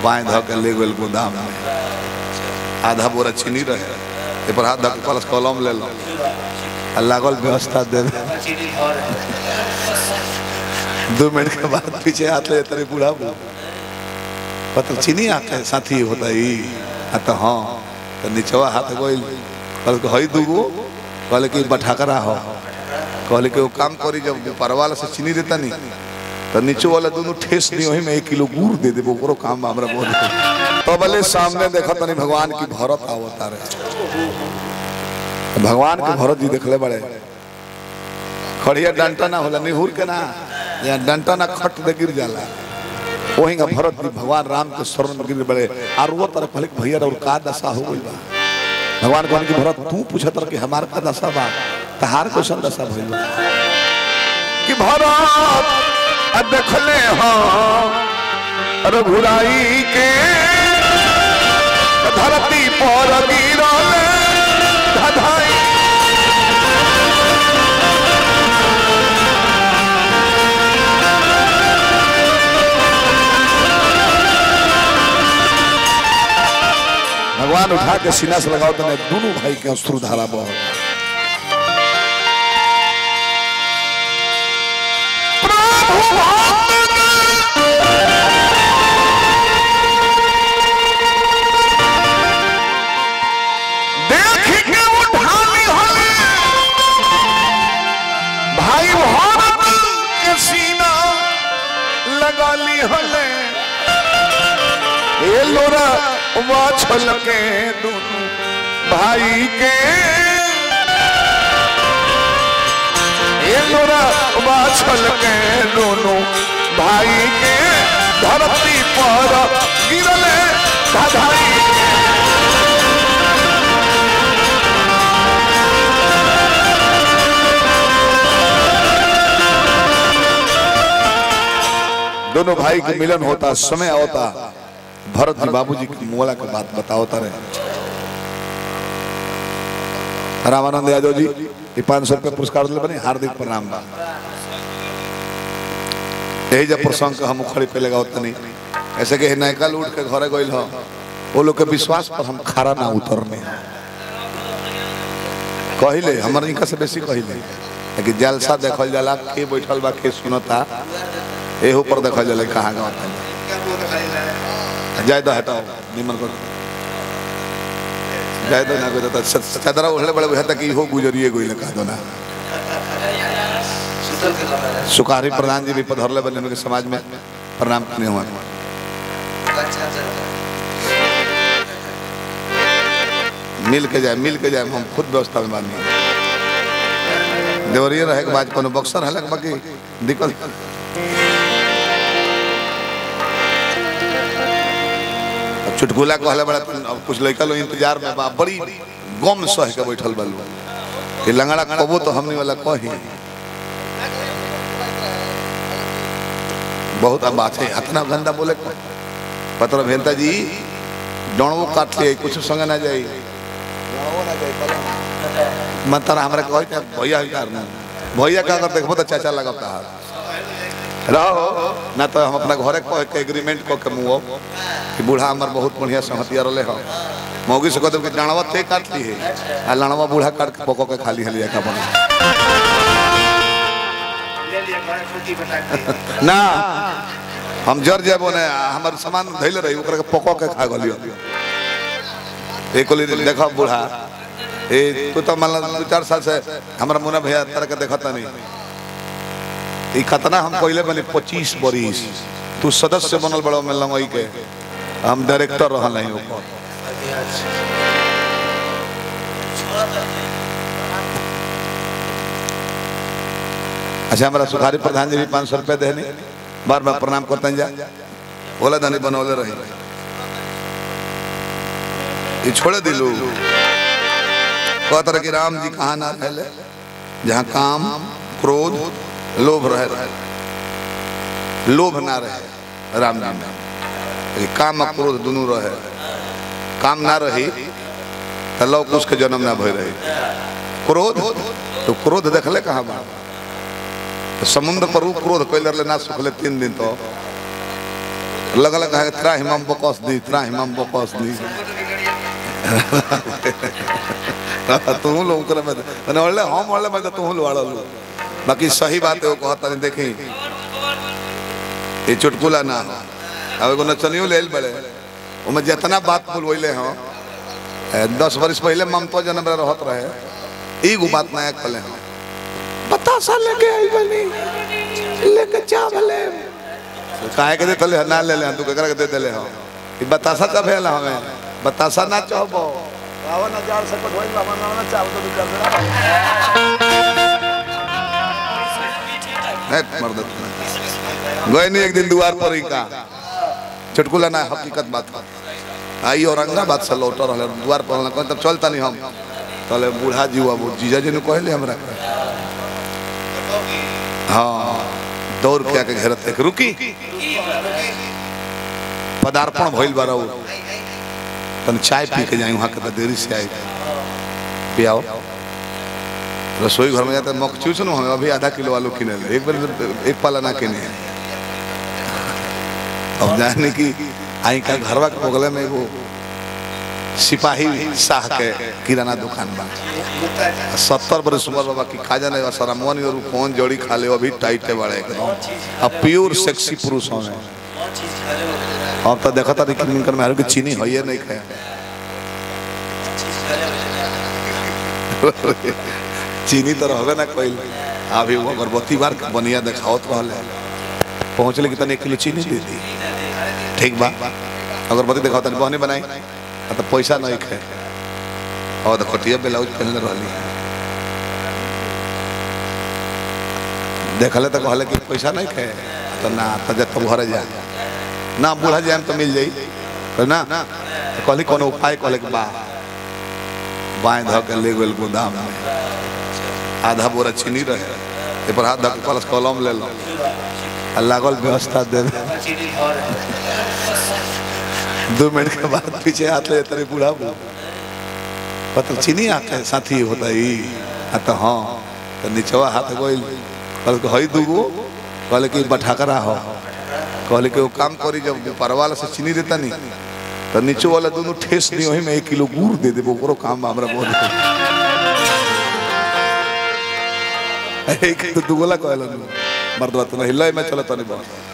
बाएं धो के ले गए गोदाम में, आधा बोरा चीनी रहे पर हाथ धो के कलश कलम ले लो लागल व्यवस्था दे 2 मिनट के बाद पीछे हाथ ले तेरे बूढ़ा पता चीनी आके साथी होता ही तो हाँ तो नीचवा हाथ गोल कल हई दूगो कहले कि बठाकरा हो कहले कि वो काम करी जब ऊपर वाला से चीनी देता नहीं तो नीचे वाला दोनों ठेस नहीं वही में 1 किलो गुड़ दे दे वो काम हमरा बहुत तो भले सामने देखो तनी भगवान की भरत आवता रहे भगवान के भरत जी देखले बड़े खड़िया डंटा ना होला निहुर के ना या डंटा ना खट दे गिर जाला वही का भरत जी भगवान राम के शरण में गिर बड़े और वो तरफ भले भैया और का दशा हो गई बा भगवान कहन की भरत तू पूछत रह कि हमार का दशा बा तहार क्वेश्चन दशा भइल बा कि भरत देखले हां रघुराई के धरती पर गिरल धधाई भगवान उठा के सीना से लगाओ तो दोनों भाई के अश्रु धारा बह छल के दोनों भाई के छल के दोनों भाई के धरती पर गिरले धधाई दोनों भाई के मिलन होता समय होता भरत जी बाबूजी की मोला के बात बताओता रहे रामानंद यादव जी 500 रुपये पुरस्कार बने हार्दिक प्रणाम बा यही जब प्रसंग हम उखड़ी पे लगा नहीं ऐसे कि नयका लूट के घरे गई हो वो लोग के विश्वास पर हम खारा ना उतरने कहले हमारे इनका से बेसी कहले कि जलसा देखल जाला के बैठल बा के सुनता एहो पर देखल जाला कहाँ गाँव जायदा हटाओ निमन कर जायदा ना कोई तो चादरा उठले बड़े बुझाता कि हो गुजरिए कोई ना कह दो ना सुकारी प्रधान जी भी पधरले बने उनके समाज में प्रणाम करने हुआ मिल के जाए हम खुद व्यवस्था में मानी देवरिया रहे के बाद कोनो बक्सर हलक बाकी दिक्कत चुटकुला कहले बड़ा कुछ लड़का लोग इंतजार में बा बड़ी गम सह के बैठल बल कि लंगड़ा कबो तो हमनी वाला कही बहुत अब बात है इतना गंदा बोले पत्र भेलता जी डणवो काट ले कुछ संग ना जाई मतलब हमरा कह भैया भैया का अगर देखबो तो चाचा लगता है रहो ना तो हम अपना घरे कह के एग्रीमेंट कह के मुँह कि बूढ़ा हमार बहुत बढ़िया सहतिया रहे हो मौगी से कहते कि लड़वा ते काट ली है आ लड़वा बूढ़ा काट के पको के खाली हलिया का बना ना हम जर जेबो ने हमार सामान धैले रही ओकरा के पको के खा गलियो एक कोली देखो बूढ़ा ए तू तो मान 2-4 साल से हमारा मुन्ना भैया तरह के देखता नहीं खतना हम कहले बने 25 बरिस तू सदस्य बनल बड़ा में लंगई के हम डायरेक्टर रहल नहीं ऊपर अच्छा हमारा सुखारी प्रधान जी भी 500 रुपये देने बार बार प्रणाम करते जा बोला दानी बनौले रही ये छोड़े दिलू कहते कि राम जी कहाँ ना रहे जहाँ काम क्रोध लोभ रहे लोभ ना रहे राम नाम में काम क्रोध दोनों रहे काम ना रही तो लोग उसके जन्म ना भय रहे क्रोध तो क्रोध देखले कहाँ बा तो समुद्र पर क्रोध कैल ना सुखले 3 दिन तो लग लग है त्रा हिमाम बकस दी तू लोग करे मैंने ಒಳ್ಳೆ हम ಒಳ್ಳೆ मैं तू लवाड़लू बाकी सही बात है वो कहता नहीं देखी ये चुटकुला ना अब एगो नचनियो ले बड़े वो जितना बात बोलवैले हो 10 वर्ष पहले ममता जन्म रहत रहे एगो बात नया कहले हो बतासा लेके आई बनी लेके चावले काहे के देले ना ले ले तू केकरा के दे देले हो ई बतासा का भेल हमें बतासा ना चाहबो आवा ना जार से कोई बाबा ना चाव तो कर है मर्द गए नहीं एक दिन द्वार पर ही का चुटकुला ना हकीकत बात आई औरंगाबाद से लौट रहे द्वार पर तब चलता नहीं हम तले बूढ़ा जीवा वो जीजा जी ने कहले हमरा हाँ दौड़ के आके घेरत एक रुकी पदार्पण भइल बारा तन चाय पी के जाई वहां के देरी से आई पियाओ रसोई घर में जाते मक चूस नो हमें अभी आधा किलो आलू किने एक बार एक पाला ना किने अब जाने की आई का घरवा के बगल में वो सिपाही शाह के किराना दुकान बा 70 बरस उम्र बाबा की खा जाने सरामोनी और कौन जोड़ी खा ले अभी टाइट है बड़े एकदम अब प्योर सेक्सी पुरुष होने अब तो देखा था लेकिन इनकर में की चीनी है ये नहीं खाया चीनी तो रहबे ना कोई अभी वो अगरबत्ती बार बनिया दिखावत रहले पहुंचले कि तने 1 किलो चीनी दे दी ठीक बा अगरबत्ती दिखावत तने बहने बनाई तो पैसा नहीं खे और तो कटिया ब्लाउज पहनले रहली देखले तो कहले कि पैसा नहीं खे तो ना तो जब तुम घर जा ना बूढ़ा जाए तो मिल जाई तो ना तो कहली कोनो उपाय कहले कि बा बाएं ध के ले गेल गोदाम में आधा बोरा चीनी रहे ए पर हाथ ध के कलश कलम ले लो लागल व्यवस्था दे 2 मिनट के बाद पीछे हाथ ले तेरे बूढ़ा पता चीनी आके साथी होता ही तो हाँ तो नीचवा हाथ गोइल कल को हई दूगो कहले कि बठाकरा हो कहले कि वो काम करी जब परवाला से चीनी देता नहीं तो नीचे वाला दोनों ठेस नहीं वही में 1 किलो गुड़ दे दे वो काम हमरा बहुत एक तो दुगला कहला मर्दवा तो हिला में चलता नहीं बात